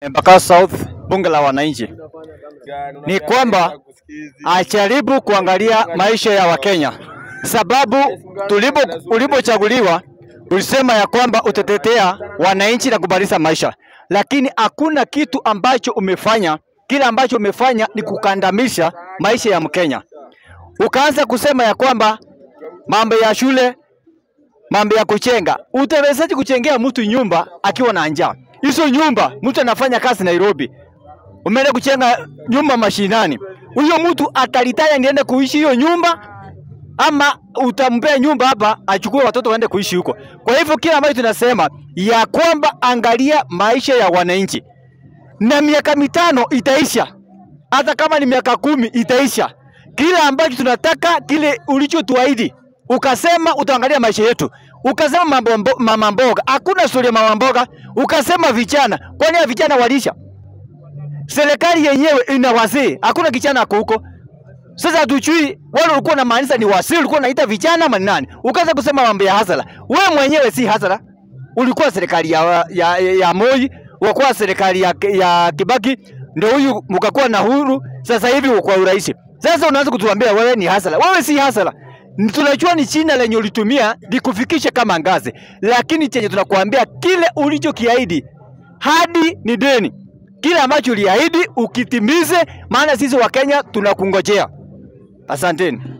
Embakasi South, bunge la wananchi, ni kwamba ajaribu kuangalia maisha ya Wakenya, sababu ulipochaguliwa ulisema ya kwamba utatetea wananchi na kuboresha maisha, lakini hakuna kitu ambacho umefanya. Kile ambacho umefanya ni kukandamisha maisha ya Mkenya. Ukaanza kusema ya kwamba mambo ya shule, mambo ya kuchenga. Utawezaje kuchengea mtu nyumba akiwa na njaa? Hizo nyumba mtu anafanya kazi Nairobi, umeenda kuchenga nyumba mashinani, huyo mtu atalitaya niende kuishi hiyo nyumba, ama utampea nyumba hapa achukue watoto waende kuishi huko? Kwa hivyo kila ambacho tunasema ya kwamba angalia maisha ya wananchi, na miaka 5 itaisha, hata kama ni miaka 10 itaisha. Kila ambacho tunataka, kile ulichotuahidi, ukasema utaangalia maisha yetu, ukasema mama mboga, hakuna stori ya mama mboga. Ukasema vijana, kwani vijana walisha? Serikali yenyewe ina wazee, hakuna kijana huko. Sasa tujui wale walikuwa na maanisha ni wazee, walikuwa naita vijana ama nani? Ukaanza kusema mambo ya hasara. Wewe mwenyewe si hasara, ulikuwa serikali ya Moi, ulikuwa serikali ya Kibaki, ndio huyu mkakuwa na huru, sasa hivi uko urahisi. Sasa unaanza kutuambia wewe ni hasara. Wewe si hasara. Tunajua ni China lenye ulitumia likufikisha kama ngazi, lakini chenye tunakuambia kile ulichokiahidi hadi ni deni. Kile ambacho uliahidi ukitimize, maana sisi wa Kenya tunakungojea. Asanteni.